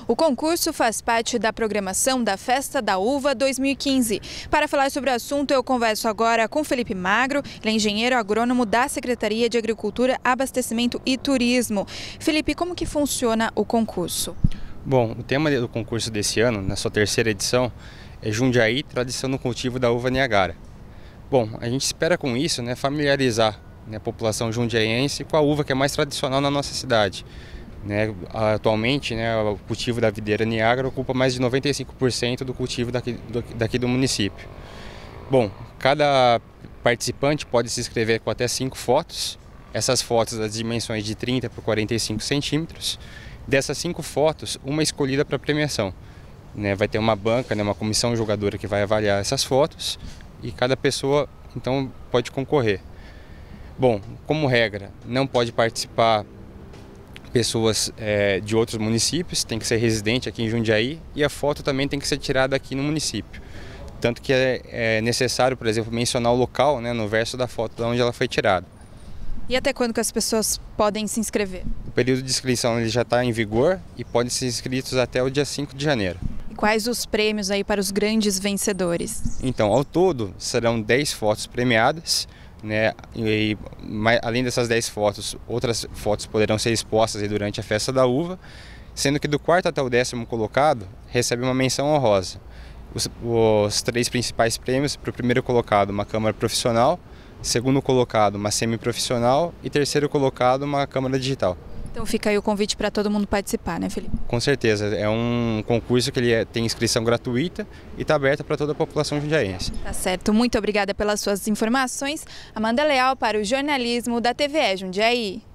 O concurso faz parte da programação da Festa da Uva 2015. Para falar sobre o assunto, eu converso agora com Felipe Magro, ele é engenheiro agrônomo da Secretaria de Agricultura, Abastecimento e Turismo. Felipe, como que funciona o concurso? Bom, o tema do concurso desse ano, na sua terceira edição, é Jundiaí, tradição no cultivo da uva Niagara. Bom, a gente espera com isso, familiarizar a população jundiaiense com a uva que é mais tradicional na nossa cidade. Atualmente, o cultivo da videira Niagara ocupa mais de 95% do cultivo daqui do município. Bom, cada participante pode se inscrever com até 5 fotos. Essas fotos das dimensões de 30 por 45 centímetros. Dessas 5 fotos, uma escolhida para premiação. Vai ter uma banca, uma comissão julgadora que vai avaliar essas fotos e cada pessoa então pode concorrer. Bom, como regra, não pode participar pessoas de outros municípios, tem que ser residente aqui em Jundiaí e a foto também tem que ser tirada aqui no município. Tanto que é necessário, por exemplo, mencionar o local no verso da foto de onde ela foi tirada. E até quando que as pessoas podem se inscrever? O período de inscrição ele já está em vigor e podem ser inscritos até o dia 5 de janeiro. E quais os prêmios aí para os grandes vencedores? Então, ao todo, serão 10 fotos premiadas. E, além dessas 10 fotos, outras fotos poderão ser expostas durante a Festa da Uva, sendo que do 4º até o 10º colocado recebe uma menção honrosa. Os 3 principais prêmios: para o primeiro colocado, uma câmara profissional, segundo colocado, uma semiprofissional e terceiro colocado, uma câmara digital. Então fica aí o convite para todo mundo participar, né, Felipe? Com certeza, é um concurso que tem inscrição gratuita e está aberta para toda a população jundiaense. Tá certo, muito obrigada pelas suas informações. Amanda Leal para o jornalismo da TVE Jundiaí.